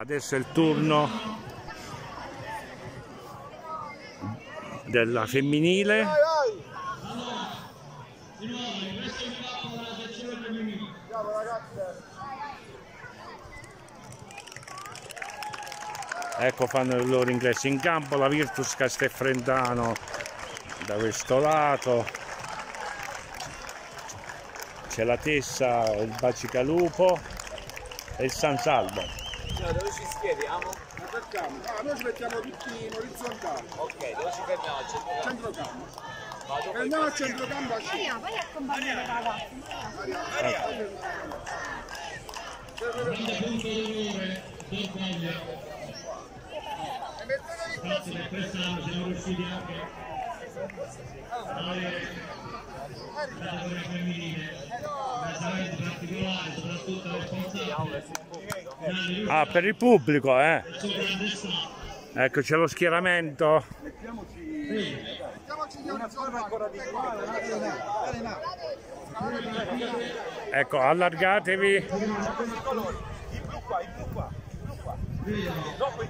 Adesso è il turno della femminile. Ecco, fanno il loro ingresso in campo, la Virtus Castelfrentano da questo lato, c'è la Tessa, il Bacicalupo e il San Salvo. Dove ci schieriamo? Noi ci mettiamo tutti in orizzontale. Ok, dove ci fermiamo? A centrocampo. Andiamo a centrocampo. Maria, vai a accompagnare la ragazza. Infatti per quest'anno siamo riusciti anche a avere la categoria femminile veramente particolare, soprattutto responsabile. Ah, per il pubblico, eh? Ecco, c'è lo schieramento. Ecco, allargatevi. Il blu qua, il blu qua. Dopo il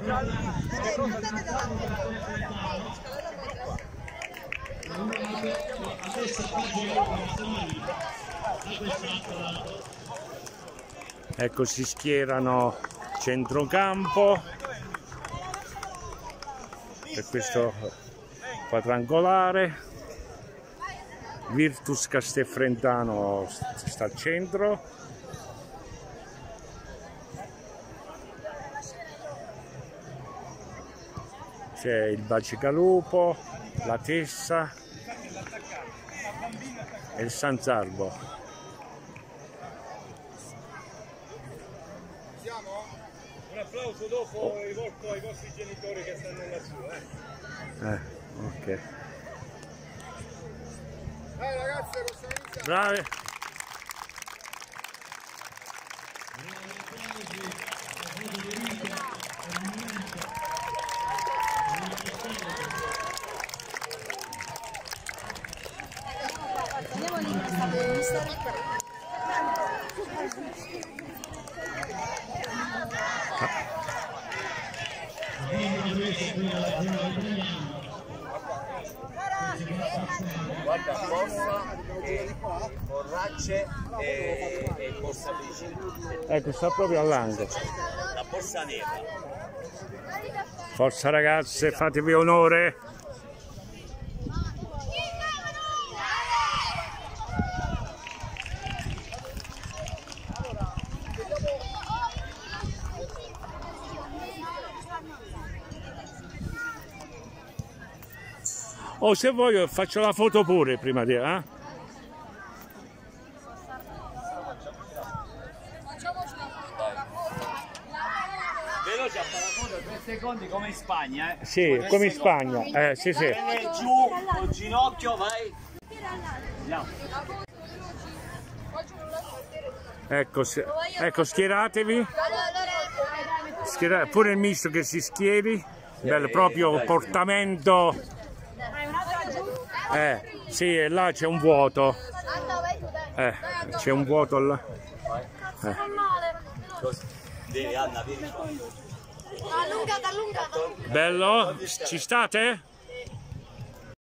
Ecco, si schierano centrocampo per questo quadrangolare. Virtus Castelfrentano sta al centro. C'è il Bacicalupo, la Tessa e il San Salvo. Un applauso dopo rivolto ai vostri genitori che stanno lassù. Ok. Ragazze, possiamo iniziare? Bravi. Andiamo lì, stare qua. guarda, Borsa, Borracce e Borsa Vicino. Ecco, sta proprio all'angolo. La Borsa Nera. Forza ragazze, fatevi onore. Oh, se voglio faccio la foto pure prima di... Veloce a fare la foto, 3 secondi come in Spagna, eh? Sì, come in Spagna. Sì, sì. Giù, col ginocchio, vai. Andiamo. Ecco, ecco, schieratevi. Pure il misto che si schieri. Bello, proprio portamento. Sì, e là c'è un vuoto. C'è un vuoto là. Vieni Anna, vieni qua. Allungata, allungata. Bello? Ci state?